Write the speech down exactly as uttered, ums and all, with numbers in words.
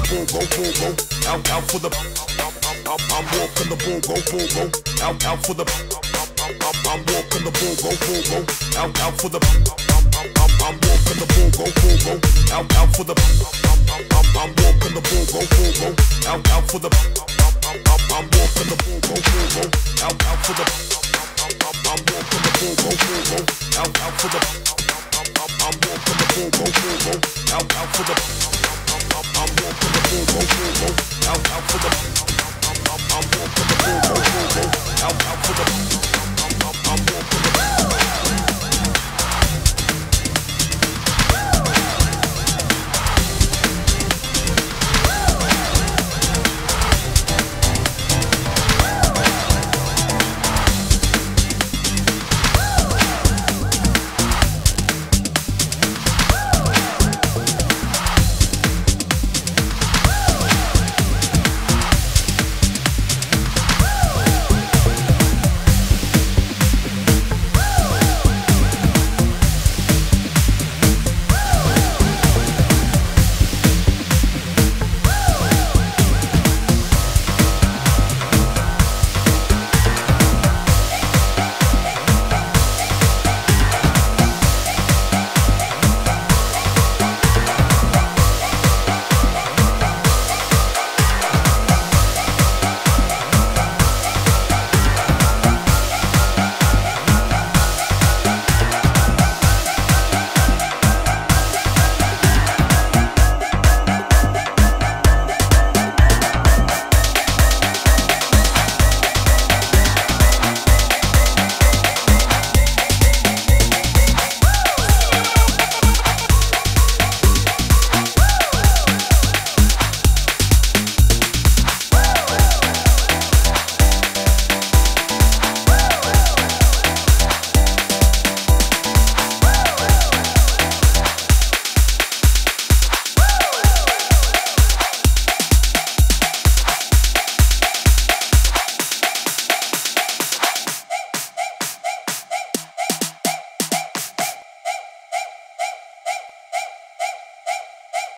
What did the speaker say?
bull go, bull go, out, out for the. I'm, I'm walking the bull go, bull go, out, out for the. I'm, I'm walking the bull go, bull go, out, out for the. I'm, I'm walking the bull go, bull go, out, out for the. I'm, I'm walking the bull go, bull go, out, out for the. I'm, I'm walking the bull go, bull go, out, out for the. I'm walking the bull go, bull go, out, out for the. I'm walking the bull go, bull go, out, out for the. I'm walking the bull go, bull go, out, out for the. I'm walking the bull go, bull go, out, out for the. I'm walking the